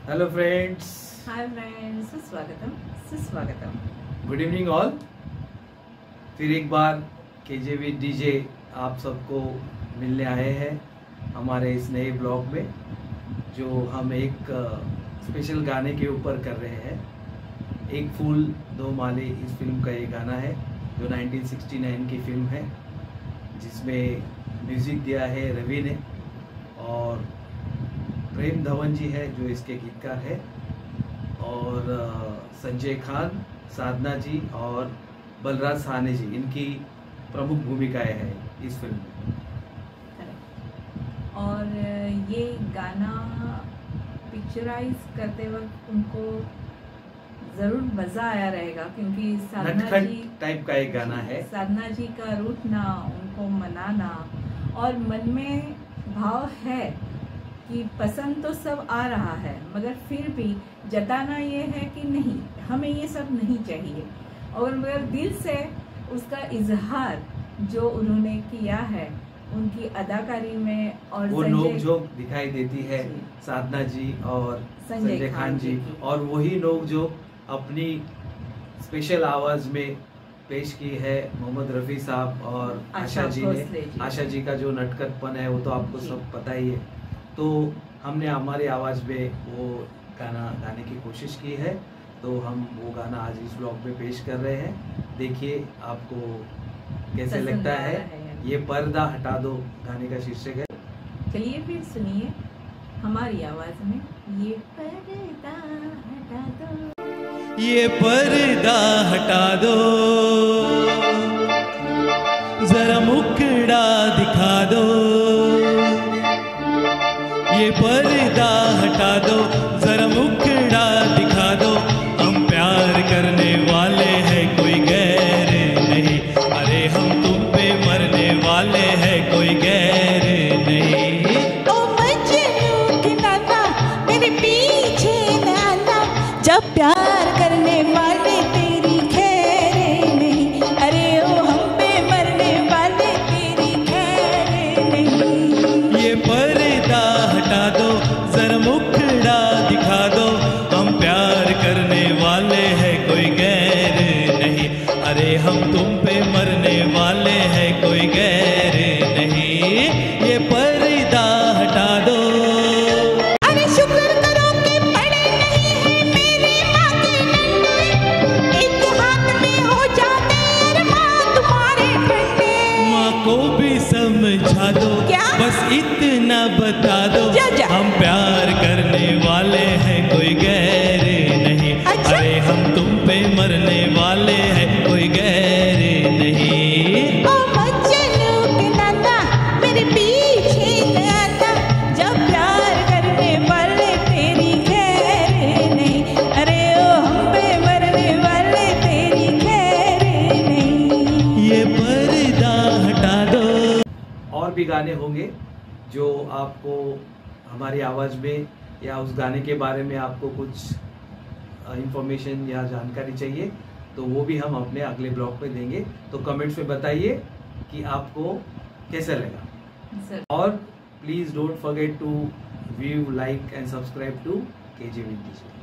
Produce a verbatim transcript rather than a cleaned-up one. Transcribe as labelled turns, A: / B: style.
A: Hello friends.
B: हाय friends, सुस्वागतम सुस्वागतम।
A: Good evening all. फिर एक बार केजे विद डीजे आप सबको मिलने आए हैं हमारे इस नए ब्लॉग में, जो हम एक स्पेशल गाने के ऊपर कर रहे हैं। एक फूल दो माले इस फिल्म का ये गाना है जो नाइनटीन सिक्सटी नाइन की फिल्म है, जिसमें म्यूज़िक दिया है रवि ने और प्रेम धवन जी है जो इसके गीतकार है, और संजय खान, साधना जी और बलराज साहनी जी इनकी प्रमुख भूमिकाएं हैं इस फिल्म में।
B: और ये गाना पिक्चराइज करते वक्त उनको जरूर मजा आया रहेगा, क्योंकि साधना जी
A: टाइप का एक गाना है।
B: साधना जी का रूठना, उनको मनाना और मन में भाव है कि पसंद तो सब आ रहा है, मगर फिर भी जताना ये है कि नहीं, हमें ये सब नहीं चाहिए। और मगर दिल से उसका इजहार जो उन्होंने किया है उनकी अदाकारी में, और
A: वो नोक झोंक दिखाई देती है साधना जी और संजय खान जी, और वही नोक झोंक अपनी स्पेशल आवाज में पेश की है मोहम्मद रफी साहब और आशा जी ने। आशा जी का जो नटखटपन है वो तो आपको सब पता ही है, तो हमने हमारी आवाज़ में वो गाना गाने की कोशिश की है, तो हम वो गाना आज इस ब्लॉग में पेश कर रहे हैं। देखिए आपको कैसे लगता है, है ये पर्दा हटा दो गाने का शीर्षक है।
B: चलिए फिर सुनिए हमारी आवाज़ में ये पर्दा हटा दो,
C: ये पर्दा हटा दो, जरा मुखड़ा दिखा दो, ये पर्दा हटा दो, जरा मुखड़ा दिखा दो। हम प्यार करने वाले हैं, कोई गैर नहीं, अरे हम तुम पे मरने वाले हैं, कोई गैर नहीं।
D: ओ मजनू के नाना मेरे पीछे न आना, जब प्यार करने वाले तेरी खैर नहीं, अरे ओ हम पे मरने वाले तेरी खैर नहीं।
C: ये पर्दा हटा दो, जरा मुखड़ा दिखा दो, हम प्यार करने वाले हैं, कोई गैर नहीं, अरे हम तुम पे मरने वाले हैं, कोई गैर नहीं। ये पर्दा हटा दो।
D: अरे शुक्र करो कि पड़े नहीं है मेरे माँ के डंडे, एक हाथ में हो जाते अरे माँ तुम्हारे डंडे।
C: माँ को भी समझा दो,
D: क्या?
C: बस इतना बता दो,
D: जा, जा।
C: हम प्यार करने वाले हैं, कोई गैर नहीं,
D: अच्छा?
C: अरे हम तुम पे मरने वाले हैं, कोई गैर नहीं।
D: ओ मजनू के नाना मेरे पीछे न आना, जब प्यार करने वाले तेरी खैर नहीं, अरे ओ हम पे मरने वाले तेरी खैर नहीं।
C: ये पर्दा हटा दो।
A: और भी गाने होंगे जो आपको हमारी आवाज़ में या उस गाने के बारे में आपको कुछ इंफॉर्मेशन या जानकारी चाहिए, तो वो भी हम अपने अगले ब्लॉग में देंगे। तो कमेंट्स में बताइए कि आपको कैसा लगा, और please don't forget to view, like and subscribe to KJ with DJ.